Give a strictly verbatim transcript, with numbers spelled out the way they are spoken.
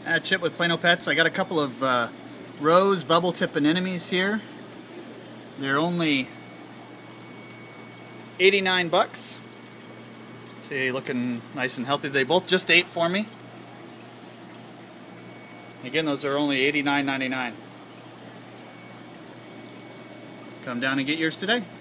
At Chip with Plano Pets. I got a couple of uh, rose bubble tip anemones here. They're only eighty-nine bucks. See, looking nice and healthy. They both just ate for me. Again, those are only eighty-nine ninety-nine. Come down and get yours today.